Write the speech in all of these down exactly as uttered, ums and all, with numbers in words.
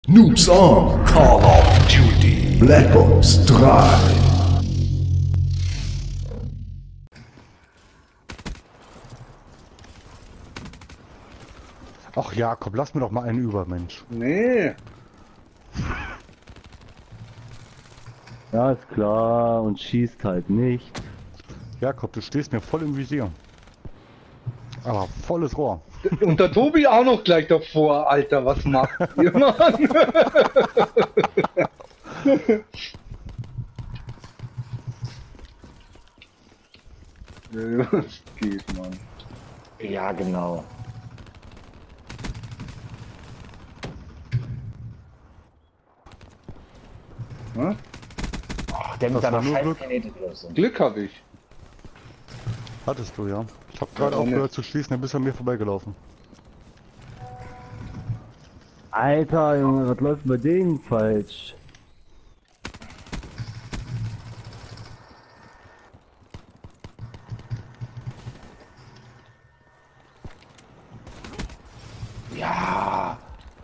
Noobs on Call of Duty Black Ops drei. Ach Jakob, lass mir doch mal einen über, Mensch. Nee. Ja, ist klar, und schießt halt nicht. Jakob, du stehst mir voll im Visier. Aber volles Rohr. Und der Tobi auch noch gleich davor, Alter, was macht ihr, Mann? Was geht, Mann? Ja, genau. Hm? Ach, der mit Das war seiner nur scheiß Glück. Kinetikgröße. Glück habe ich. Hattest du, ja. Ich hab gerade Ja, auch aufgehört nicht. zu schießen, dann bist du an mir vorbeigelaufen. Alter, Junge, was läuft bei denen falsch? Ja.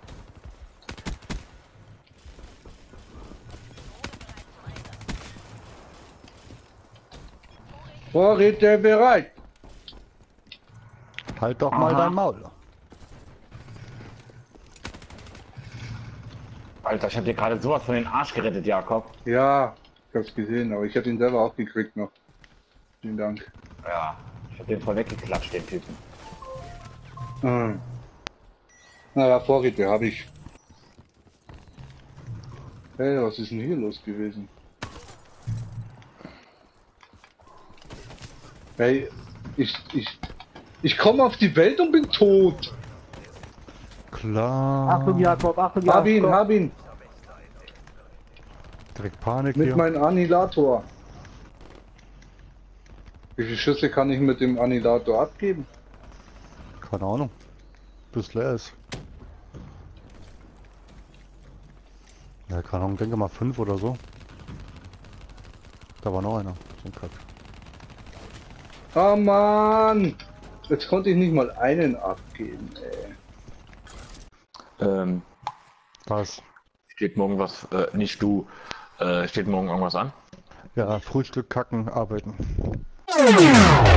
Vorräte bereit. Halt doch mal Aha. dein Maul. Alter, ich hab dir gerade sowas von den Arsch gerettet, Jakob. Ja, ich hab's gesehen, aber ich hab ihn selber auch gekriegt noch. Vielen Dank. Ja. Ich hab den voll weggeklatscht, den Typen. Hm. Naja, Vorräte habe ich. Hey, was ist denn hier los gewesen? Hey, ich, ich, ich komme auf die Welt und bin tot. Klar. Achtung, Jakob, Achtung, Hab ihn, Jakob. hab ihn. Direkt Panik Mit hier. meinem Annihilator. Wie viele Schüsse kann ich mit dem Annihilator abgeben? Keine Ahnung. Bis leer ist. Ja, keine Ahnung, denke mal fünf oder so. Da war noch einer. So ein Kack. Ah Mann! Jetzt konnte ich nicht mal einen abgeben, ey. Ähm, Was? steht morgen was, äh, nicht du, äh, steht morgen irgendwas an? Ja, Frühstück, Kacken, Arbeiten.